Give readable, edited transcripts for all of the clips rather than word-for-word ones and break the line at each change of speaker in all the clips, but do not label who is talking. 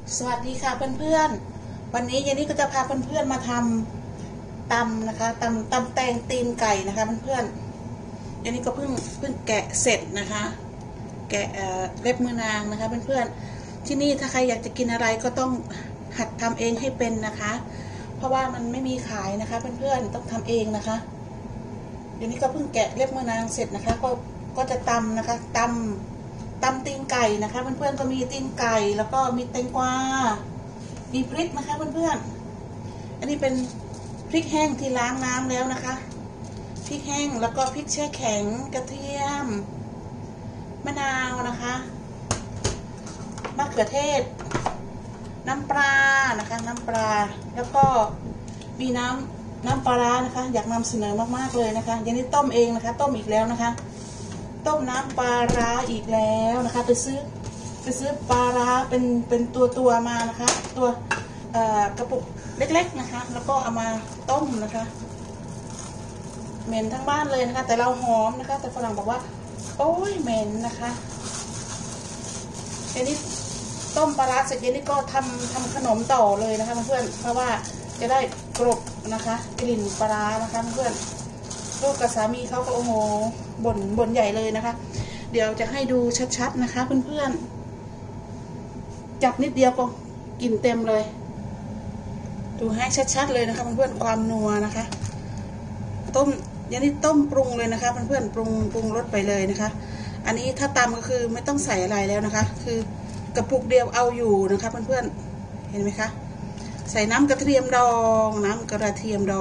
สวัสดีค่ะเพื่อนๆวันนี้เยนนี่ก็จะพาเพื่อนๆมาทำตำนะคะตำแตงตีนไก่นะคะเพื่อนๆเยนนี่ก็เพิ่งแกะเสร็จนะคะแกะเล็บมือนางนะคะเพื่อนๆที่นี่ถ้าใครอยากจะกินอะไรก็ต้องหัดทำเองให้เป็นนะคะเพราะว่ามันไม่มีขายนะคะเพื่อนๆต้องทำเองนะคะเดี๋ยวนี้ก็เพิ่งแกะเล็บมือนางเสร็จนะคะก็จะตำนะคะตำตีนไก่นะคะเพื่อนๆก็มีตีนไก่แล้วก็มีแตงกวามีพริกนะคะเพื่อนๆอันนี้เป็นพริกแห้งที่ล้างน้ำแล้วนะคะพริกแห้งแล้วก็พริกแช่แข็งกระเทียมมะนาวนะคะมะเขือเทศน้ำปลานะคะน้ำปลาแล้วก็มีน้ำปลานะคะอยากนำเสนอมากๆเลยนะคะอย่างนี้ต้มเองนะคะต้มอีกแล้วนะคะต้มน้ำปลาร้าอีกแล้วนะคะไปซื้อปลาร้าเป็นตัวมานะคะตัวกระปุกเล็กๆนะคะแล้วก็เอามาต้มนะคะเหม็นทั้งบ้านเลยนะคะแต่เราหอมนะคะแต่ฝรั่งบอกว่าโอ้ยเหม็นนะคะเดี๋ยวนี้ต้มปลาร้าเสร็จเดี๋ยวนี้ก็ทำขนมต่อเลยนะคะเพื่อนเพราะว่าจะได้กรบนะคะกลิ่นปลาร้านะคะเพื่อนลูกกับสามีเขาก็โอ้โหบ่นใหญ่เลยนะคะเดี๋ยวจะให้ดูชัดๆนะคะเพื่อนๆจับนิดเดียวก็กินเต็มเลยดูให้ชัดๆเลยนะคะเพื่อนๆความนัวนะคะต้มอย่างนี้ต้มปรุงเลยนะคะเพื่อนๆปรุงรสไปเลยนะคะอันนี้ถ้าตำก็คือไม่ต้องใส่อะไรแล้วนะคะคือกระปุกเดียวเอาอยู่นะคะเพื่อนๆเห็นไหมคะใส่น้ำกระเทียมดองนะคะเพื่อน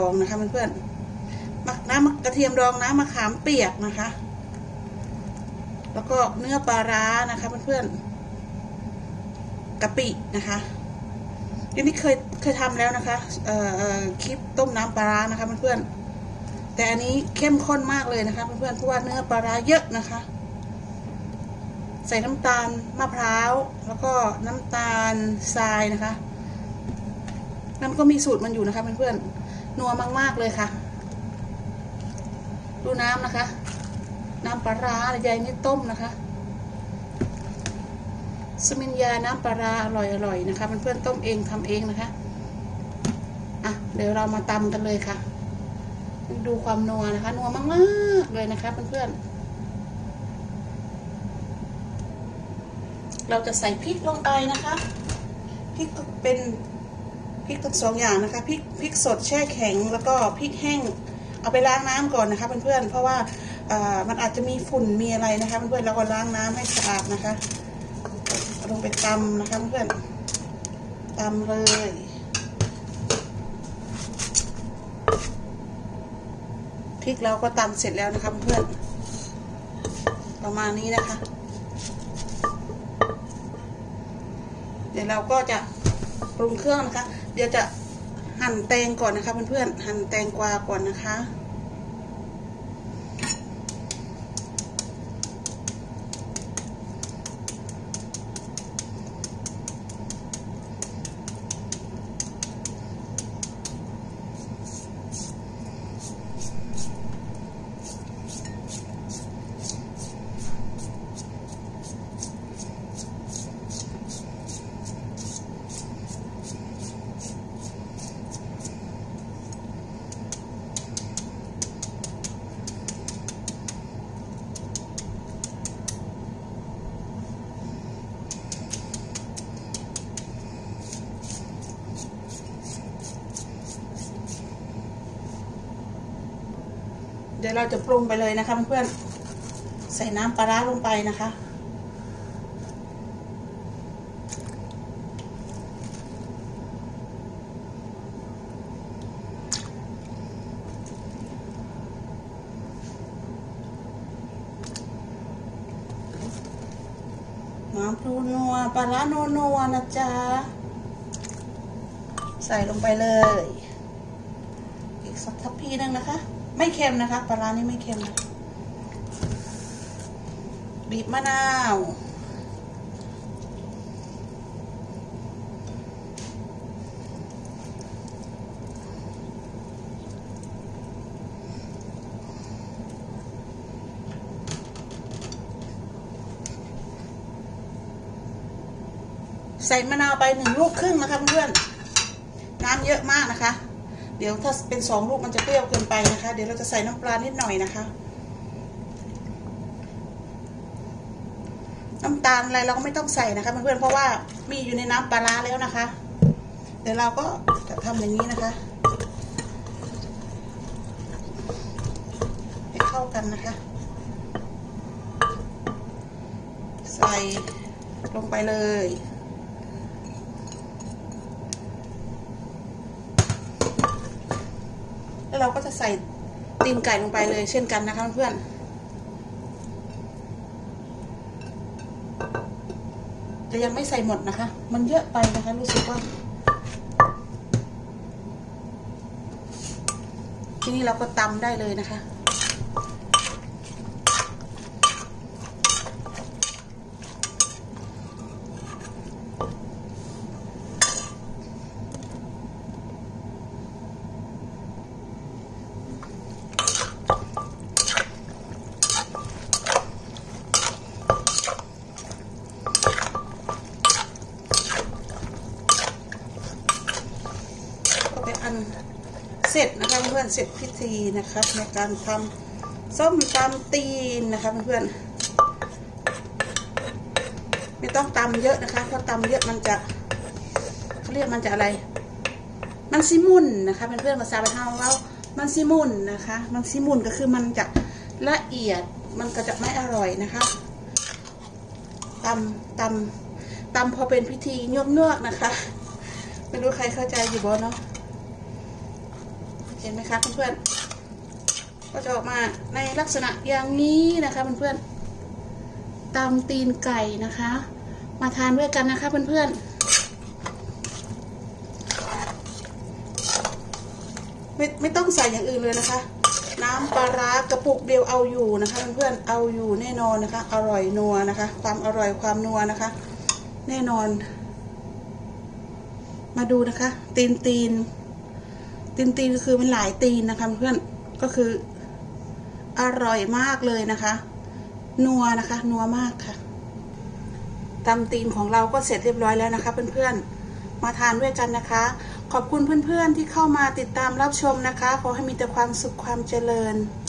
น้ำกระเทียมดองน้ำมะขามเปียกนะคะแล้วก็เนื้อปลาร้านะคะเพื่อนๆกะปินะคะนี่เคยทำแล้วนะคะคลิปต้มน้ำปลาร้านะคะเพื่อนๆแต่อันนี้เข้มข้นมากเลยนะคะเพื่อนๆเพราะว่าเนื้อปลาร้าเยอะนะคะใส่น้ำตาลมะพร้าวแล้วก็น้ำตาลทรายนะคะนั่นก็มีสูตรมันอยู่นะคะเพื่อนๆนัวมากๆเลยค่ะดูน้ำนะคะน้ำปลาร้าใหญ่นี่ต้มนะคะสมิญญาน้ำปลาร้าอร่อยนะคะเพื่อนๆต้มเองทำเองนะคะอ่ะเดี๋ยวเรามาตำกันเลยค่ะดูความนัวนะคะนัวมากๆเลยนะคะเพื่อนๆเราจะใส่พริกลงไปนะคะพริกเป็นพริกทั้งสองอย่างนะคะพริกสดแช่แข็งแล้วก็พริกแห้งเอาไปล้างน้ำก่อนนะคะเพื่อนๆเพราะว่ามันอาจจะมีฝุ่นมีอะไรนะคะเพื่อนๆเราก็ล้างน้ำให้สะอาดนะคะลงไปตำนะคะเพื่อนตำเลยพริกเราก็ตำเสร็จแล้วนะคะเพื่อนประมาณนี้นะคะเดี๋ยวเราก็จะปรุงเครื่องนะคะเดี๋ยวจะหั่นแตงก่อนนะคะเพื่อนๆหั่นแตงกวาก่อนนะคะเดี๋ยวเราจะปรุงไปเลยนะคะเพื่อนๆใส่น้ำปลาร้าลงไปนะคะน้ำปรุงนัวปลาร้านัวนะจ๊ะใส่ลงไปเลยอีกสักทัพพีนึงนะคะไม่เค็มนะคะปลาร้านี่ไม่เค็มนะบีบมะนาวใส่มะนาวไป1 ลูกครึ่งนะคะเพื่อนๆน้ำเยอะมากนะคะเดี๋ยวถ้าเป็น2 ลูกมันจะเปรี้ยวเกินไปนะคะเดี๋ยวเราจะใส่น้ำปลานิดหน่อยนะคะน้ำตาลอะไรเราก็ไม่ต้องใส่นะคะเพื่อนๆเพราะว่ามีอยู่ในน้ำปลาร้าแล้วนะคะเดี๋ยวเราก็จะทำอย่างนี้นะคะให้เข้ากันนะคะใส่ลงไปเลยแล้วเราก็จะใส่ตีนไก่ลงไปเลยเช่นกันนะคะเพื่อนแต่ยังไม่ใส่หมดนะคะมันเยอะไปนะคะรู้สึกว่าทีนี้เราก็ตำได้เลยนะคะเสร็จนะคะเพื่อนเสร็จพิธีนะคะในการทำส้มตำตีนนะคะเพื่อนไม่ต้องตำเยอะนะคะเพราะตำเยอะมันจะเขาเรียกมันจะอะไรมันซิมุนนะคะเพื่อนภาษาบ้านเรามันซิมุนนะคะมันซิมุนก็คือมันจะละเอียดมันก็จะไม่อร่อยนะคะตำพอเป็นพิธีเงือกๆนะคะไม่รู้ใครเข้าใจอยู่บ่เนาะเห็นไหมคะเพื่อนๆก็จะออกมาในลักษณะอย่างนี้นะคะเพื่อนๆตำตีนไก่นะคะมาทานด้วยกันนะคะเพื่อนๆไม่ต้องใส่อย่างอื่นเลยนะคะน้ำปลาร้ากระปุกเดียวเอาอยู่นะคะเพื่อนๆเอาอยู่แน่นอนนะคะอร่อยนัวนะคะความอร่อยความนัวนะคะแน่นอนมาดูนะคะตีนก็คือมันหลายตีนนะคะเพื่อนก็คืออร่อยมากเลยนะคะนัวนะคะนัวมากค่ะตำตีนของเราก็เสร็จเรียบร้อยแล้วนะคะเพื่อนๆมาทานด้วยกันนะคะขอบคุณเพื่อนๆที่เข้ามาติดตามรับชมนะคะขอให้มีแต่ความสุขความเจริญ